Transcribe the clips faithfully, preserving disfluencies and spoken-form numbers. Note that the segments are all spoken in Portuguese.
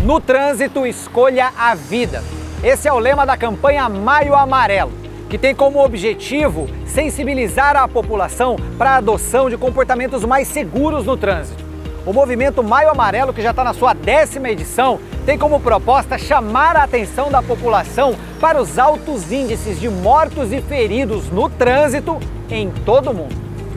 No trânsito, escolha a vida. Esse é o lema da campanha Maio Amarelo, que tem como objetivo sensibilizar a população para a adoção de comportamentos mais seguros no trânsito. O movimento Maio Amarelo, que já está na sua décima edição, tem como proposta chamar a atenção da população para os altos índices de mortos e feridos no trânsito em todo o mundo.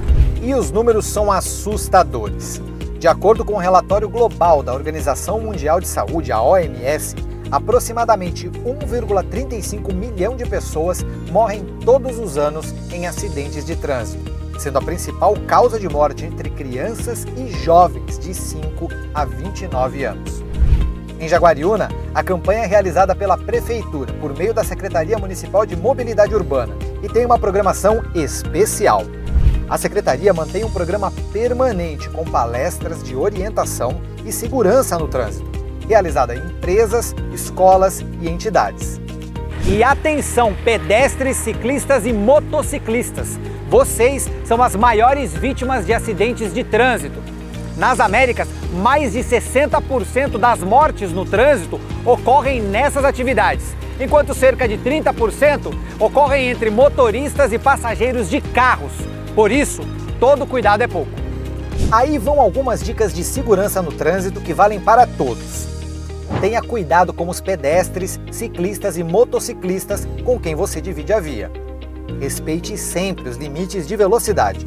E os números são assustadores. De acordo com o relatório global da Organização Mundial de Saúde, a O M S, aproximadamente um vírgula trinta e cinco milhão de pessoas morrem todos os anos em acidentes de trânsito, sendo a principal causa de morte entre crianças e jovens de cinco a vinte e nove anos. Em Jaguariúna, a campanha é realizada pela Prefeitura por meio da Secretaria Municipal de Mobilidade Urbana e tem uma programação especial. A Secretaria mantém um programa permanente com palestras de orientação e segurança no trânsito, realizada em empresas, escolas e entidades. E atenção, pedestres, ciclistas e motociclistas! Vocês são as maiores vítimas de acidentes de trânsito. Nas Américas, mais de sessenta por cento das mortes no trânsito ocorrem nessas atividades, enquanto cerca de trinta por cento ocorrem entre motoristas e passageiros de carros. Por isso, todo cuidado é pouco. Aí vão algumas dicas de segurança no trânsito que valem para todos. Tenha cuidado com os pedestres, ciclistas e motociclistas com quem você divide a via. Respeite sempre os limites de velocidade.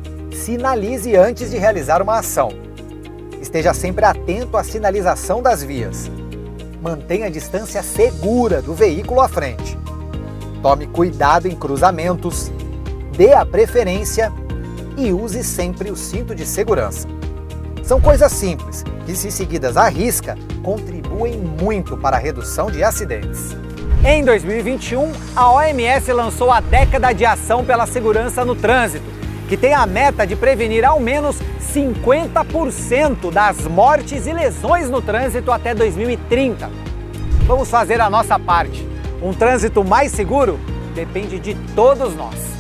Sinalize antes de realizar uma ação. Esteja sempre atento à sinalização das vias. Mantenha a distância segura do veículo à frente. Tome cuidado em cruzamentos. Dê a preferência e use sempre o cinto de segurança. São coisas simples que, se seguidas à risca, contribuem muito para a redução de acidentes. Em dois mil e vinte e um, a O M S lançou a Década de Ação pela Segurança no Trânsito, que tem a meta de prevenir ao menos cinquenta por cento das mortes e lesões no trânsito até dois mil e trinta. Vamos fazer a nossa parte. Um trânsito mais seguro depende de todos nós.